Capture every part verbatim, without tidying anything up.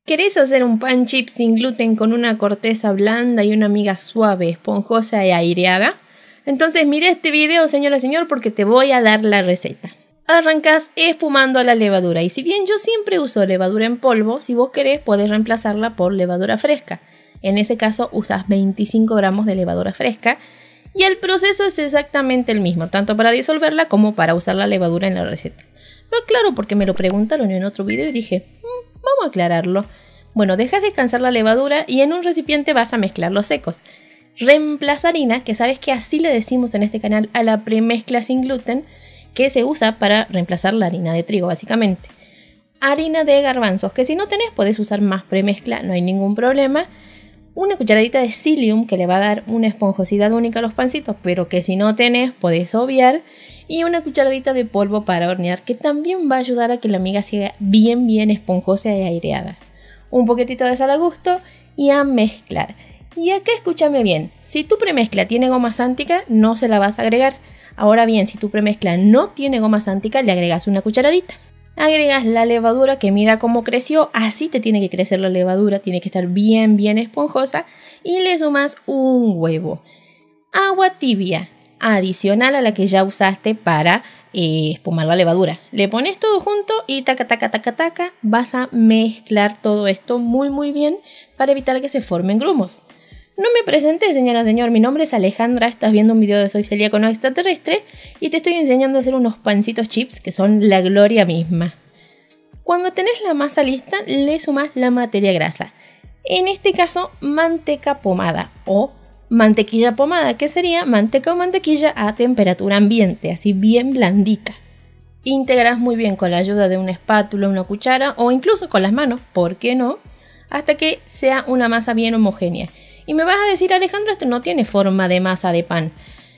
¿Querés hacer un pan chip sin gluten con una corteza blanda y una miga suave, esponjosa y aireada? Entonces mira este video, señora señor, porque te voy a dar la receta. Arrancás espumando la levadura y si bien yo siempre uso levadura en polvo, si vos querés podés reemplazarla por levadura fresca. En ese caso usas veinticinco gramos de levadura fresca y el proceso es exactamente el mismo, tanto para disolverla como para usar la levadura en la receta. Lo aclaro porque me lo preguntaron en otro video y dije, mmm, vamos a aclararlo. Bueno, dejas descansar la levadura y en un recipiente vas a mezclar los secos. Reemplaza harina, que sabes que así le decimos en este canal a la premezcla sin gluten, que se usa para reemplazar la harina de trigo básicamente. Harina de garbanzos, que si no tenés podés usar más premezcla, no hay ningún problema. Una cucharadita de psyllium que le va a dar una esponjosidad única a los pancitos, pero que si no tenés podés obviar. Y una cucharadita de polvo para hornear, que también va a ayudar a que la miga sea bien bien esponjosa y aireada. Un poquitito de sal a gusto y a mezclar. Y acá escúchame bien, si tu premezcla tiene goma sántica no se la vas a agregar. Ahora bien, si tu premezcla no tiene goma sántica le agregas una cucharadita. Agregas la levadura que mira cómo creció, así te tiene que crecer la levadura, tiene que estar bien bien esponjosa. Y le sumas un huevo. Agua tibia, adicional a la que ya usaste para eh, espumar la levadura. Le pones todo junto y taca taca taca taca vas a mezclar todo esto muy muy bien para evitar que se formen grumos. No me presenté, señora señor, mi nombre es Alejandra, estás viendo un video de Soy Celíaco No Extraterrestre y te estoy enseñando a hacer unos pancitos chips que son la gloria misma. Cuando tenés la masa lista le sumas la materia grasa, en este caso manteca pomada o mantequilla pomada, que sería manteca o mantequilla a temperatura ambiente, así bien blandita. Integras muy bien con la ayuda de una espátula, una cuchara o incluso con las manos, ¿por qué no? Hasta que sea una masa bien homogénea. Y me vas a decir, Alejandro, esto no tiene forma de masa de pan.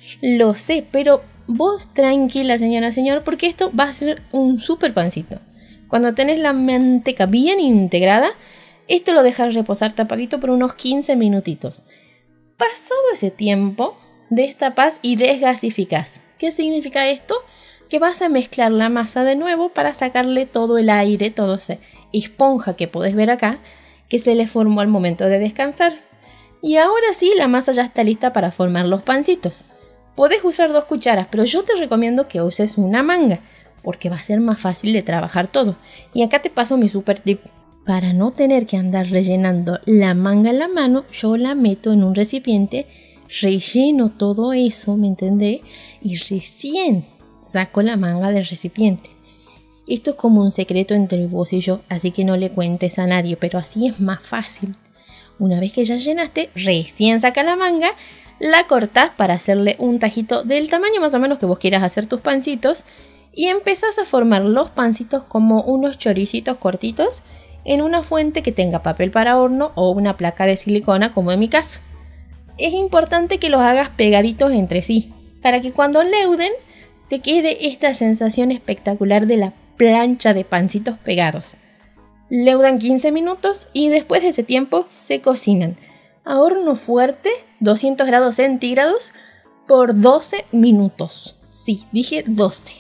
Lo sé, pero vos tranquila, señora, señor, porque esto va a ser un super pancito. Cuando tenés la manteca bien integrada, esto lo dejas reposar tapadito por unos quince minutitos. Pasado ese tiempo, destapás y desgasificás. ¿Qué significa esto? Que vas a mezclar la masa de nuevo para sacarle todo el aire, todo ese esponja que podés ver acá, que se le formó al momento de descansar. Y ahora sí, la masa ya está lista para formar los pancitos. Podés usar dos cucharas, pero yo te recomiendo que uses una manga, porque va a ser más fácil de trabajar todo. Y acá te paso mi super tip. Para no tener que andar rellenando la manga en la mano, yo la meto en un recipiente, relleno todo eso, ¿me entendés? Y recién saco la manga del recipiente. Esto es como un secreto entre vos y yo, así que no le cuentes a nadie, pero así es más fácil. Una vez que ya llenaste, recién saca la manga, la cortás para hacerle un tajito del tamaño más o menos que vos quieras hacer tus pancitos y empezás a formar los pancitos como unos choricitos cortitos en una fuente que tenga papel para horno o una placa de silicona como en mi caso. Es importante que los hagas pegaditos entre sí para que cuando leuden te quede esta sensación espectacular de la plancha de pancitos pegados. Leudan quince minutos y después de ese tiempo se cocinan a horno fuerte, doscientos grados centígrados, por doce minutos. Sí, dije doce.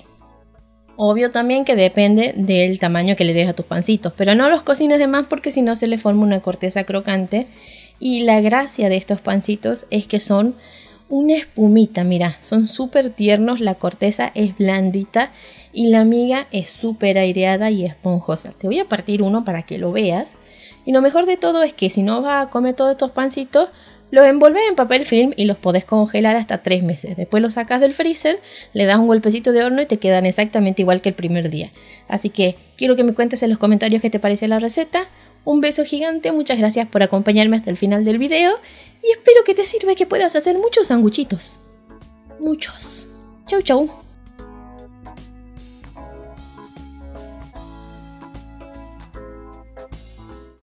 Obvio también que depende del tamaño que le des a tus pancitos, pero no los cocines de más porque si no se le forma una corteza crocante. Y la gracia de estos pancitos es que son una espumita, mira, son súper tiernos, la corteza es blandita y la miga es súper aireada y esponjosa. Te voy a partir uno para que lo veas. Y lo mejor de todo es que si no vas a comer todos estos pancitos, los envolves en papel film y los podés congelar hasta tres meses. Después los sacas del freezer, le das un golpecito de horno y te quedan exactamente igual que el primer día. Así que quiero que me cuentes en los comentarios qué te parece la receta. Un beso gigante, muchas gracias por acompañarme hasta el final del video y espero que te sirva y que puedas hacer muchos sanguchitos. Muchos. Chau chau.